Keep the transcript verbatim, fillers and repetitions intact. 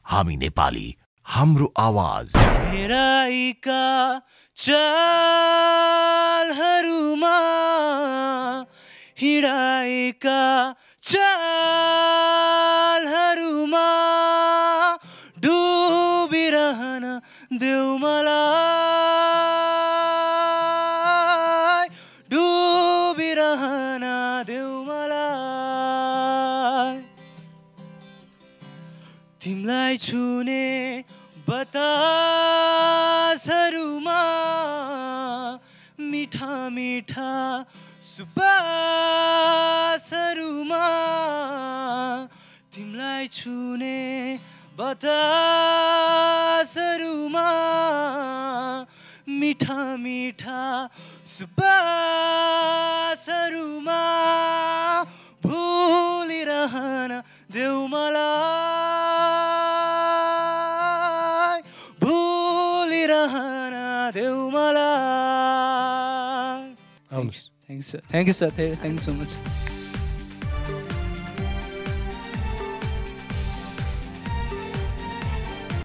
हामी नेपाली, हाम्रो आवाज। हेराइका चालहरूमा हिँडाएका चालहरूमा डुबिरहन देऊ मलाई, डुबिरहन देऊ मलाई। तिमलाई छुने बतासहरूमा मिठा मिठा सुबासहरूमा तिमलाई छुने बतासहरूमा मिठा मिठा सुबासहरूमा भुलिरहन देऊ मलाई, भुलिरहन देऊ मलाई। आउनुहोस्। Thanks, sir. Thank you, sir. Thank you so much.